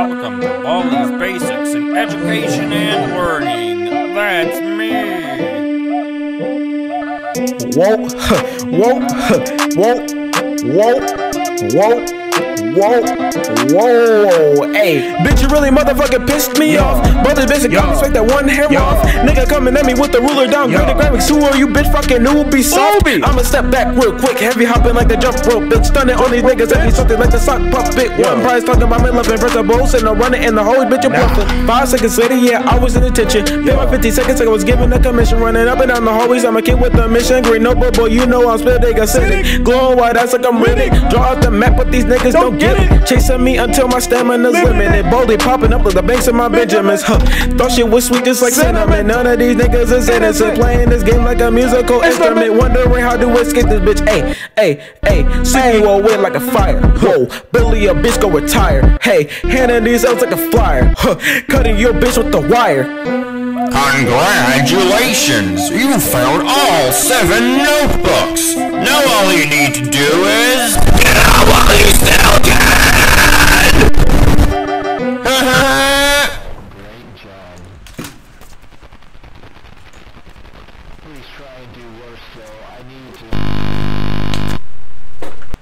welcome to Baldi's Basics in Education and Learning. That's me. Whoa, hey, bitch, you really motherfucking pissed me off. But this bitch got me straight that one hair off. Nigga coming at me with the ruler down, graded graphics. Who are you, bitch? Fucking newbie soft. I'ma step back real quick, heavy hopping like the jump rope, bitch. Stunning on these niggas, and me something like the sock puppet. One prize talking about me loving principles, and I'm running in the hole, bitch, you're bluffing. 5 seconds later, yeah, I was in attention. Pay my 50 seconds, I was given a commission, running up and down the hallways. I'm a kid with a mission, green notebook, boy, you know I'm spitting acidic. Glowing white, that's like I'm ready. Draw out the map, but these niggas don't get it. Chasing me until my stamina's limited. Baldi popping up like the banks of my Benjamins. Thought shit was sweet just like cinnamon. None of these niggas is innocent. Playing this game like a musical instrument. Wondering how to escape this bitch. Hey, see you all wet like a fire. Whoa, Billy, a bitch go retire. Hey, handing these out like a flyer. Cutting your bitch with the wire. Congratulations! You found all 7 notebooks! Now all you need to do is... get out while you still can! Great job. Please try and do worse though. I need to...